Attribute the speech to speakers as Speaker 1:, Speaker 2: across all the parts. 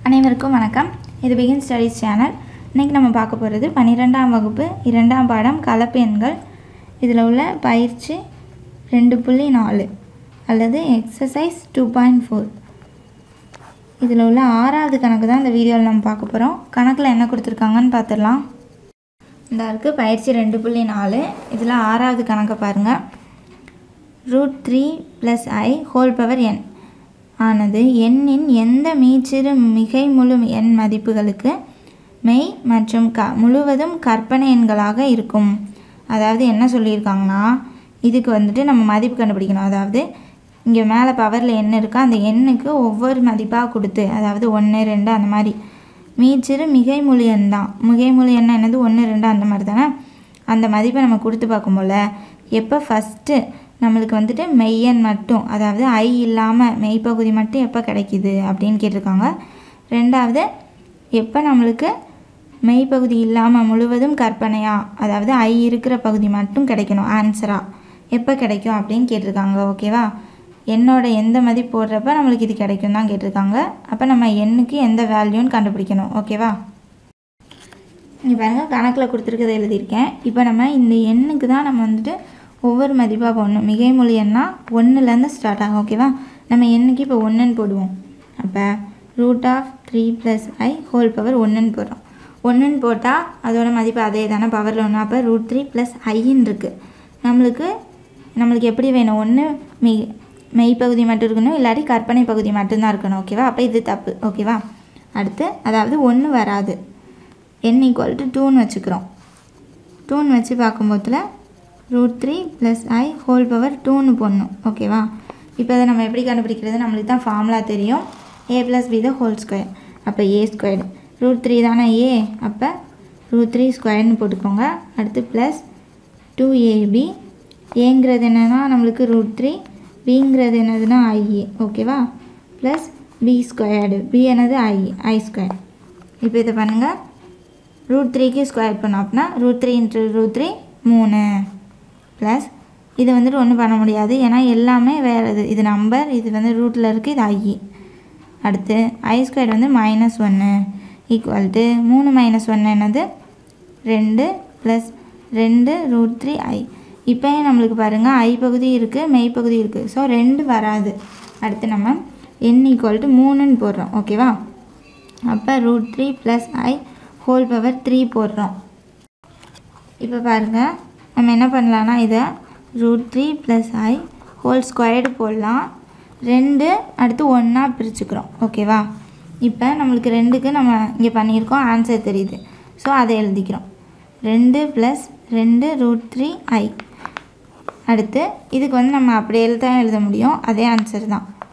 Speaker 1: அனைவருக்கும் வணக்கம். இது பிகின் ஸ்டடீஸ் சேனல். இன்றைக்கி நம்ம பார்க்க போகிறது 12ஆம் வகுப்பு 2ஆம் பாடம் கலப்பு எண்கள். இதில் உள்ள பயிற்சி 2.4 அல்லது எக்ஸசைஸ் 2.4. இதில் உள்ள 6வது கணக்கு தான் இந்த வீடியோவில் நம்ம பார்க்க போகிறோம். கணக்கில் என்ன கொடுத்துருக்காங்கன்னு பார்த்துடலாம். இந்த இருக்குது பயிற்சி 2.4. இதில் 6வது கணக்கை பாருங்கள். √3 + i ⁴ n ஆனது எண்ணின் எந்த மீச்சிறு மிகை முழு எண் மதிப்புகளுக்கு மெய் மற்றும் முழுவதும் கற்பனை எண்களாக இருக்கும். அதாவது என்ன சொல்லியிருக்காங்கன்னா, இதுக்கு வந்துட்டு நம்ம மதிப்பு கண்டுபிடிக்கணும். அதாவது இங்கே மேலே பவரில் எண் இருக்கா, அந்த எண்ணுக்கு ஒவ்வொரு மதிப்பாக கொடுத்து, அதாவது 1 2 அந்த மாதிரி மீச்சிறு மிகை முழு எண் தான். மிகை முழு எண் என்னது 1 2 அந்த மாதிரி தானே. அந்த மதிப்பை நம்ம கொடுத்து பார்க்கும்போல எப்போ ஃபஸ்ட்டு நம்மளுக்கு வந்துட்டு மெய்யெண் மட்டும், அதாவது ஐ இல்லாமல் மெய்ப்பகுதி மட்டும் எப்போ கிடைக்கிது அப்படின்னு கேட்டிருக்காங்க. ரெண்டாவது, எப்போ நம்மளுக்கு மெய்ப்பகுதி இல்லாமல் முழுவதும் கற்பனையாக, அதாவது ஐ இருக்கிற பகுதி மட்டும் கிடைக்கணும் ஆன்சராக எப்போ கிடைக்கும் அப்படின்னு கேட்டிருக்காங்க. ஓகேவா, எண்ணோட எந்த மதிப்பு போடுறப்ப நம்மளுக்கு இது கிடைக்கும் தான் கேட்டிருக்காங்க. அப்போ நம்ம எண்ணுக்கு எந்த வேல்யூன்னு கண்டுபிடிக்கணும். ஓகேவா, இங்கே பாருங்கள் கணக்கில் கொடுத்துருக்கதை எழுதியிருக்கேன். இப்போ நம்ம இந்த எண்ணுக்கு தான் நம்ம வந்துட்டு ஒவ்வொரு மதிப்பாக போடணும். மிகை முழு எண்ணா 1லேருந்து ஸ்டார்ட் ஆகும். ஓகேவா, நம்ம எண்ணுக்கு இப்போ 1ன்னு போடுவோம். அப்போ √3 + i ⁴ 1ன்னு போடுறோம். 1ன்னு போட்டால் அதோட மதிப்பு அதே தானே, பவரில் 1. அப்போ √3 + iன்னு இருக்குது. நம்மளுக்கு எப்படி வேணும், ஒன்று மெய்ப்பகுதி மட்டும் இருக்கணும், இல்லாட்டி கற்பனை பகுதி மட்டும்தான் இருக்கணும். ஓகேவா, அப்போ இது தப்பு. ஓகேவா, அடுத்து அதாவது 1 வராது, n = 2ன்னு வச்சுக்கிறோம். 2ன்னு வச்சு பார்க்கும்போதுல √3 + i ⁴ 2ன்னு போடணும். ஓகேவா, இப்போ அதை நம்ம எப்படி கண்டுபிடிக்கிறது, நம்மளுக்கு தான் ஃபார்முலா தெரியும். a + b ² அப்போ a². √3 தானே a, அப்போ √3² போட்டுக்கோங்க. அடுத்து ப்ளஸ் 2ab. ஏங்கிறது என்னென்னா நம்மளுக்கு √3, பிங்கிறது என்னதுன்னா i. ஓகேவா, ப்ளஸ் b². b என்னது i². இப்போ இதை பண்ணுங்கள், √3க்கு ஸ்கொயர் பண்ணோம் அப்படின்னா √3 × √3 3 ப்ளஸ் இது வந்துட்டு ஒன்றும் பண்ண முடியாது, ஏன்னா எல்லாமே வேறு. இது நம்பர், இது வந்து ரூட்டில் இருக்குது, இது ஐ. அடுத்து i² வந்து -1 = 3 - 1 என்னது 2 ப்ளஸ் 2 √3i. இப்போ நம்மளுக்கு பாருங்கள் ஐ பகுதி இருக்குது, மெய்ப்பகுதி இருக்குது. ஸோ 2 வராது. அடுத்து நம்ம n = 3ன்னு போடுறோம். ஓகேவா, அப்போ √3 + i ⁴ 3 போடுறோம். இப்போ பாருங்கள் நம்ம என்ன பண்ணலான்னா, இதை √3 + i ⁴ போடலாம். 2 அடுத்து 1 பிரிச்சுக்கிறோம். ஓகேவா, இப்போ நம்மளுக்கு 2க்கு நம்ம இங்கே பண்ணியிருக்கோம், ஆன்சர் தெரியுது. ஸோ அதை எழுதிக்கிறோம். 2 + 2 √3i. அடுத்து இதுக்கு வந்து நம்ம அப்படியே தான் எழுத முடியும், அதே ஆன்சர்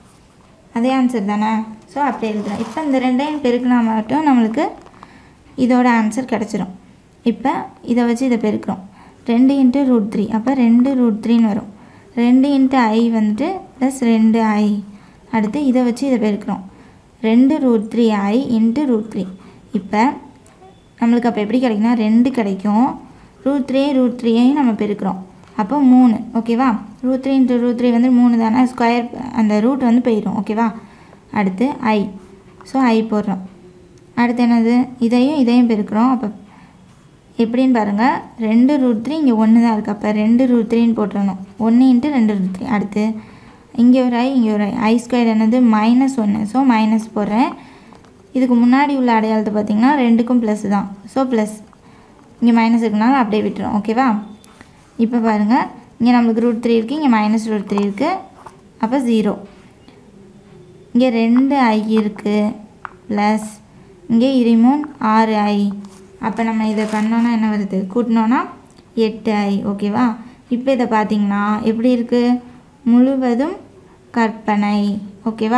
Speaker 1: தானே. ஸோ அப்படியே எழுதுகிறோம். இப்போ இந்த 2ஐயும் பெருக்கினா மட்டும் நம்மளுக்கு இதோட ஆன்சர் கிடச்சிரும். இப்போ இதை வச்சு இதை பெருக்கிறோம். 2 × √3 அப்போ 2 √3ன்னு வரும். 2 × i வந்துட்டு ப்ளஸ் 2i. அடுத்து இதை வச்சு இதை பெருக்கிறோம். 2 √3i × √3. இப்போ நம்மளுக்கு அப்போ எப்படி கிடைக்குன்னா 2 கிடைக்கும். √3ஐயும் நம்ம பெருக்கிறோம், அப்போ 3. ஓகேவா, √3 × √3 வந்து 3 தானே, ஸ்கொயர் அந்த ரூட் வந்து போயிடும். ஓகேவா, அடுத்து i. ஸோ i போடுறோம். அடுத்து என்னது, இதையும் பெருக்கிறோம். அப்போ எப்படின்னு பாருங்கள், 2 √3 இங்கே 1 தான் இருக்குது. அப்போ 2 √3ன்னு போட்டுறணும். 1 × 2 √3. அடுத்து இங்கே ஒரு i i² என்னது -1. ஸோ மைனஸ் போடுறேன். இதுக்கு முன்னாடி உள்ள அடையாளத்தை பார்த்திங்கன்னா 2க்கும் ப்ளஸ் தான். ஸோ ப்ளஸ் இங்கே மைனஸ் இருக்கனால அப்படியே விட்டுரும். ஓகேவா, இப்போ பாருங்கள் இங்கே நம்மளுக்கு √3 இருக்குது, இங்கே -√3 இருக்குது. அப்போ 0. இங்கே 2i இருக்குது ப்ளஸ் இங்கே 6i. அப்போ நம்ம இதை பண்ணோன்னா என்ன வருது, கூட்டினோன்னா 8i. ஓகேவா, இப்போ இதை பார்த்திங்கன்னா எப்படி இருக்குது, முழுவதும் கற்பனை. ஓகேவா,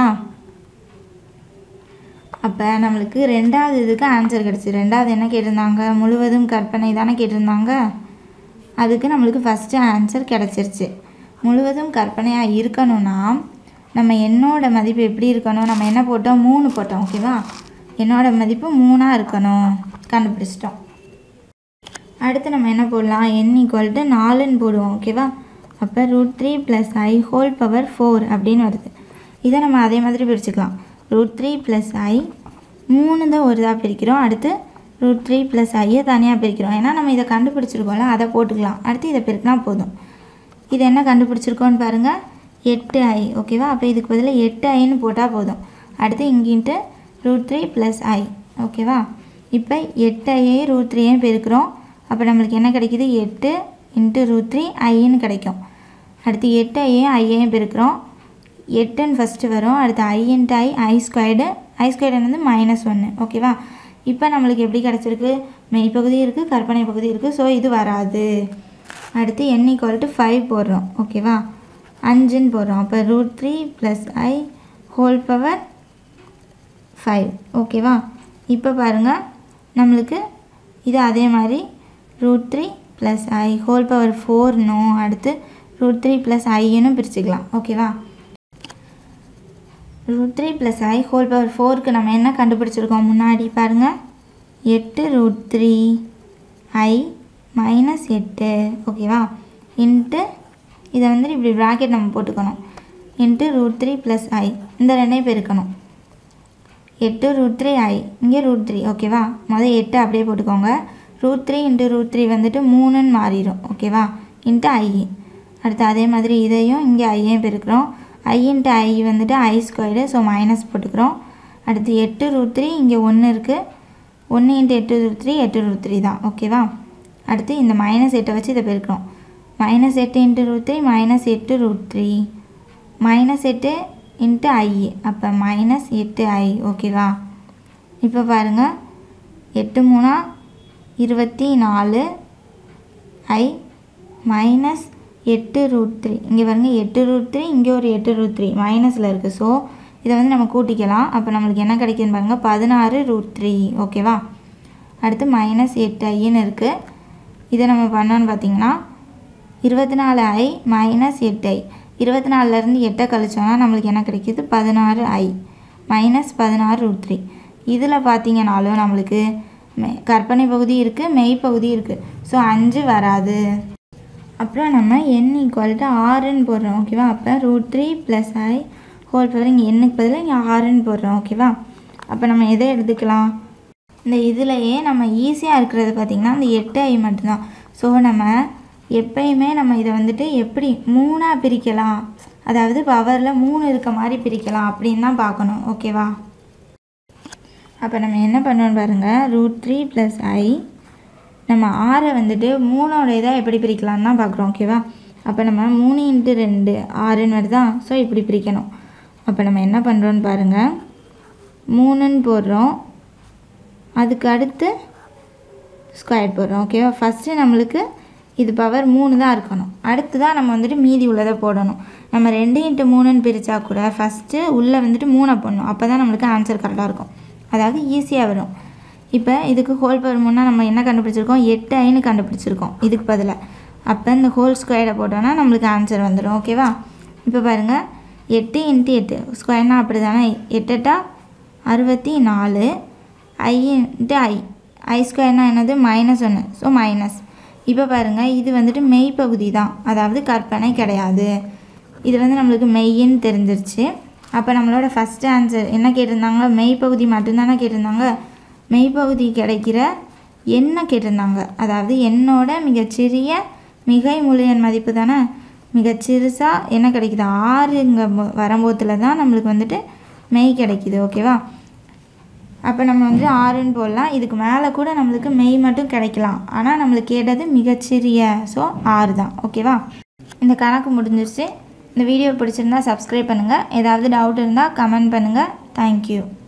Speaker 1: அப்போ நம்மளுக்கு ரெண்டாவது இதுக்கு ஆன்சர் கிடச்சி. ரெண்டாவது என்ன கேட்டிருந்தாங்க, முழுவதும் கற்பனை தானே கேட்டிருந்தாங்க. அதுக்கு நம்மளுக்கு ஃபஸ்ட்டு ஆன்சர் கிடச்சிருச்சு. முழுவதும் கற்பனையாக இருக்கணும்னா நம்ம என்னோட மதிப்பு எப்படி இருக்கணும், நம்ம என்ன போட்டோம், 3 போட்டோம். ஓகேவா, என்னோட மதிப்பு 3 இருக்கணும், கண்டுபிடிச்சிட்டோம். அடுத்து நம்ம என்ன போடலாம், n = 4ன்னு போடுவோம். ஓகேவா, அப்போ √3 + i ⁴ 4 அப்படின்னு வருது. இதை நம்ம அதே மாதிரி பிரிச்சுக்கலாம். √3 + i 3 தான் ஒரு இதாக பிரிக்கிறோம். அடுத்து √3 + i தனியாக பிரிக்கிறோம். ஏன்னா நம்ம இதை கண்டுபிடிச்சிருக்கோம்ல, அதை போட்டுக்கலாம். அடுத்து இதை பெருக்கினா போதும். இது என்ன கண்டுபிடிச்சிருக்கோன்னு பாருங்கள், 8i. ஓகேவா? அப்போ இதுக்கு பதிலாக 8iன்னு போட்டால் போதும். அடுத்து இங்கிட்டு √3 + i. ஓகேவா? இப்போ 8i √3 பெருக்கிறோம். அப்போ நம்மளுக்கு என்ன கிடைக்கிது? 8 × √3 iன்னு கிடைக்கும். அடுத்து 8i பெருக்கிறோம். 8ன்னு ஃபஸ்ட்டு வரும். அடுத்து i × i². i² வந்து -1. ஓகேவா? இப்போ நம்மளுக்கு எப்படி கிடச்சிருக்கு? மெய்ப்பகுதி இருக்குது, கற்பனை பகுதி இருக்குது. ஸோ இது வராது. அடுத்து n = 5 போடுறோம். ஓகேவா? 5ன்னு போடுறோம். அப்போ √3 + i ஹோல் பவர் 5. ஓகேவா? இப்போ பாருங்கள், நம்மளுக்கு இது அதே மாதிரி √3 + i ஹோல் பவர் 4னும் அடுத்து √3 + iன்னு பிரிச்சுக்கலாம். ஓகேவா? √3 + i ஹோல் பவர் 4க்கு நம்ம என்ன கண்டுபிடிச்சிருக்கோம் முன்னாடி பாருங்கள், 8 √3 i - 8. ஓகேவா? இன்ட்டு இதை வந்து இப்படி ப்ராக்கெட் நம்ம போட்டுக்கணும். இன்ட்டு √3 + i இந்த ரெண்டையும் பெருக்கணும். 8 √3 i இங்கே √3. ஓகேவா? முதல் 8 அப்படியே போட்டுக்கோங்க. √3 × √3 வந்துட்டு 3ன்னு மாறிடும். ஓகேவா? Into i. அடுத்து அதே மாதிரி இதையும் இங்கே ஐயும் பெருக்கிறோம். i × i வந்துட்டு i². ஸோ மைனஸ் போட்டுக்கிறோம். அடுத்து 8 √3 இங்கே 1 இருக்குது. 1 × 8 √3 8 √3 தான். ஓகேவா? அடுத்து இந்த -8 வச்சு இதை பெருக்கிறோம். -8 × √3 -8 √3 -8 × i. அப்போ -8i. ஓகேவா? இப்போ பாருங்கள், 8 3 24 i -8 √3. இங்கே பாருங்கள் 8 √3 இங்கே ஒரு 8 √3 மைனஸில் இருக்குது. ஸோ இதை வந்து நம்ம கூட்டிக்கலாம். அப்போ நம்மளுக்கு என்ன கிடைக்குதுன்னு பாருங்கள், 16 √3. ஓகேவா? அடுத்து -8iன்னு இருக்குது. இதை நம்ம பண்ணோன்னு பார்த்தீங்கன்னா 24i - 8i. 24லேருந்து 8 கழிச்சோன்னா நம்மளுக்கு என்ன கிடைக்கிது? 16i -16 √3. இதில் பார்த்தீங்கன்னாலும் நம்மளுக்கு கற்பனை பகுதி இருக்குது, மெய்ப்பகுதி இருக்குது. ஸோ 5 வராது. அப்புறம் நம்ம n = 6ன்னு போடுறோம். ஓகேவா? அப்போ √3 + i ஹோல் பவர் இங்கே எண்ணுக்கு பதிலாக இங்கே 6ன்னு போடுறோம். ஓகேவா? அப்போ நம்ம எதை எடுத்துக்கலாம்? இந்த இதிலையே நம்ம ஈஸியாக இருக்கிறது பார்த்திங்கன்னா இந்த 8i மட்டும்தான். ஸோ நம்ம எப்பயுமே நம்ம இதை வந்துட்டு எப்படி 3ஆக பிரிக்கலாம், அதாவது பவரில் 3 இருக்க மாதிரி பிரிக்கலாம் அப்படின்னு தான் பார்க்கணும். ஓகேவா? அப்போ நம்ம என்ன பண்ணோன்னு பாருங்கள், √3 + i நம்ம 6 வந்துட்டு 3ஓட இதாக எப்படி பிரிக்கலான்னு தான் பார்க்குறோம். ஓகேவா? அப்போ நம்ம 3 × 2 6ன்னு வருதா? ஸோ இப்படி பிரிக்கணும். அப்போ நம்ம என்ன பண்ணுறோன்னு பாருங்கள், 3ன்னு போடுறோம். அதுக்கு அடுத்து ஸ்கொயர் போடுறோம். ஓகேவா? ஃபஸ்ட்டு நம்மளுக்கு இது பவர் 3 தான் இருக்கணும். அடுத்து தான் நம்ம வந்துட்டு மீதி உள்ளதை போடணும். நம்ம 2 × 3ன்னு பிரித்தா கூட ஃபஸ்ட்டு உள்ளே வந்துட்டு 3 போடணும். அப்போ தான் நம்மளுக்கு ஆன்சர் கரெக்டாக இருக்கும், அதாவது ஈஸியாக வரும். இப்போ இதுக்கு ஹோல் பவர் 3னா நம்ம என்ன கண்டுபிடிச்சிருக்கோம்? 8iன்னு கண்டுபிடிச்சிருக்கோம் இதுக்கு பதிலாக. அப்போ இந்த ஹோல் ஸ்கொயரை போட்டோன்னா நம்மளுக்கு ஆன்சர் வந்துடும். ஓகேவா? இப்போ பாருங்கள், 8 × 8 ஸ்கொயர்னால் அப்படி தானே, 8 8 64 i × i i² என்னது? -1. So minus. இப்போ பாருங்கள், இது வந்துட்டு மெய்ப்பகுதி தான், அதாவது கற்பனை கிடையாது. இது வந்து நம்மளுக்கு மெய்ன்னு தெரிஞ்சிருச்சு. அப்போ நம்மளோட ஃபஸ்ட்டு ஆன்சர் என்ன கேட்டிருந்தாங்க? மெய்ப்பகுதி மட்டும்தானே கேட்டிருந்தாங்க. மெய்ப்பகுதி கிடைக்கிற எண்ணை கேட்டிருந்தாங்க. அதாவது எண்ணோட மிகச்சிறிய மிகை முழு எண் மதிப்பு தானே. மிகச்சிறுசாக என்ன கிடைக்குது? 6ங்க வரும்போதில் தான் நம்மளுக்கு வந்துட்டு மெய் கிடைக்கிது. ஓகேவா? அப்போ நம்ம வந்து 6ன்னு போடலாம். இதுக்கு மேலே கூட நம்மளுக்கு மெய் மட்டும் கிடைக்கலாம். ஆனால் நம்மளுக்கு கேட்டது மிகச்சிறிய. ஸோ 6 தான். ஓகேவா? இந்த கணக்கு முடிஞ்சிருச்சு. இந்த வீடியோ பிடிச்சிருந்தா சப்ஸ்கிரைப் பண்ணுங்கள். ஏதாவது டவுட் இருந்தால் கமெண்ட் பண்ணுங்கள். தேங்க்யூ.